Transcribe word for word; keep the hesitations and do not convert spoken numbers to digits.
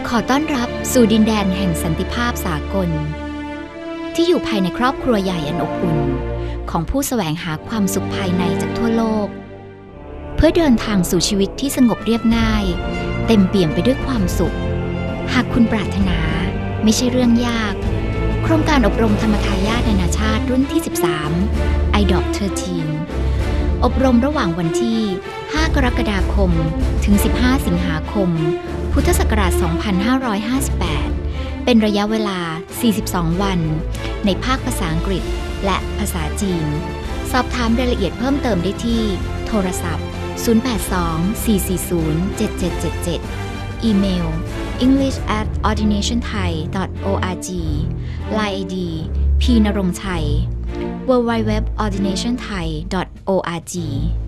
ขอต้อนรับสู่ดินแดนแห่งสันติภาพสากลที่อยู่ภายในครอบครัวใหญ่อันอบอุ่นของผู้แสวงหาความสุขภายในจากทั่วโลกเพื่อเดินทางสู่ชีวิตที่สงบเรียบง่ายเต็มเปี่ยมไปด้วยความสุขหากคุณปรารถนาไม่ใช่เรื่องยากโครงการอบรมธรรมทายาทนานาชาติรุ่นที่สิบสาม ไอ ดี โอ พี สิบสาม อบรมระหว่างวันที่ห้ากรกฎาคมถึงสิบห้าสิงหาคมพุทธศักราชสองพันห้าร้อยห้าสิบแปดเป็นระยะเวลาสี่สิบสองวันในภาคภาษาอังกฤษและภาษาจีนสอบถามรายละเอียดเพิ่มเติมได้ที่โทรศัพท์ศูนย์ แปด สอง สี่ สี่ ศูนย์ เจ็ด เจ็ด เจ็ด เจ็ด อีเมล english at ordination thai dot org ไลน์ ไอ ดี พี นรงค์ชัย ดับเบิลยู ดับเบิลยู ดับเบิลยู ดอท ordination thai dot org